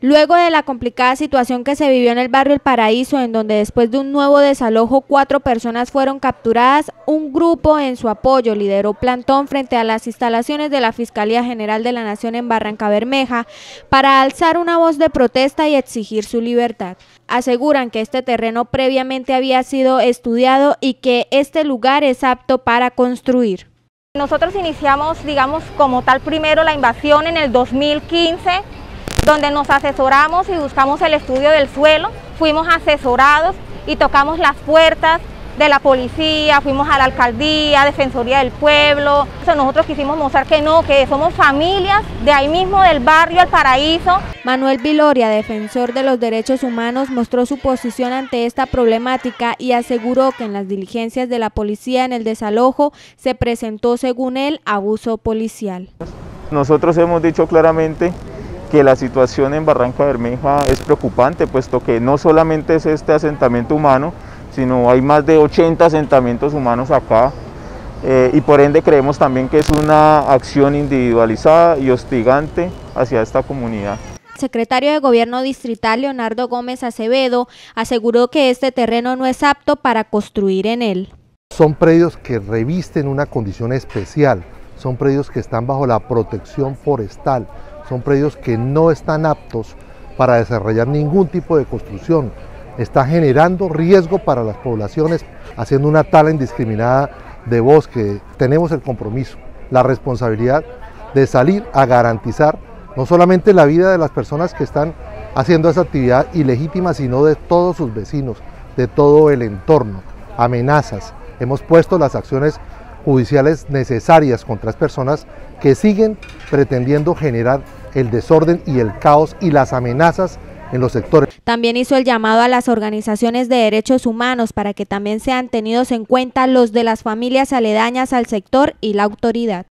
Luego de la complicada situación que se vivió en el barrio El Paraíso, en donde después de un nuevo desalojo 4 personas fueron capturadas, un grupo en su apoyo lideró plantón frente a las instalaciones de la Fiscalía General de la Nación en Barrancabermeja para alzar una voz de protesta y exigir su libertad. Aseguran que este terreno previamente había sido estudiado y que este lugar es apto para construir. Nosotros iniciamos, digamos, como tal primero la invasión en el 2015, donde nos asesoramos y buscamos el estudio del suelo, fuimos asesorados y tocamos las puertas de la policía, fuimos a la alcaldía, Defensoría del Pueblo. Nosotros quisimos mostrar que no, que somos familias de ahí mismo del barrio El Paraíso. Manuel Viloria, defensor de los derechos humanos, mostró su posición ante esta problemática y aseguró que en las diligencias de la policía en el desalojo se presentó, según él, abuso policial. Nosotros hemos dicho claramente que la situación en Barrancabermeja es preocupante, puesto que no solamente es este asentamiento humano, sino hay más de 80 asentamientos humanos acá, y por ende creemos también que es una acción individualizada y hostigante hacia esta comunidad. El secretario de Gobierno distrital, Leonardo Gómez Acevedo, aseguró que este terreno no es apto para construir en él. Son predios que revisten una condición especial, son predios que están bajo la protección forestal, son predios que no están aptos para desarrollar ningún tipo de construcción. Está generando riesgo para las poblaciones, haciendo una tala indiscriminada de bosque. Tenemos el compromiso, la responsabilidad de salir a garantizar no solamente la vida de las personas que están haciendo esa actividad ilegítima, sino de todos sus vecinos, de todo el entorno. Amenazas. Hemos puesto las acciones judiciales necesarias contra las personas que siguen pretendiendo generar el desorden y el caos y las amenazas en los sectores. También hizo el llamado a las organizaciones de derechos humanos para que también sean tenidos en cuenta los de las familias aledañas al sector y la autoridad.